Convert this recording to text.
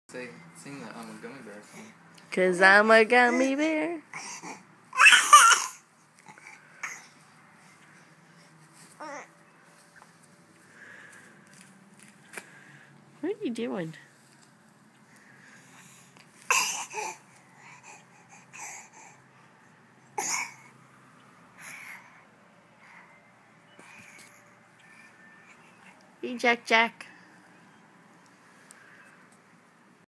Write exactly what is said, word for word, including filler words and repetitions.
Say, sing the I'm a gummy bear song. Cause I'm a gummy bear. What are you doing? Hey, Jack Jack.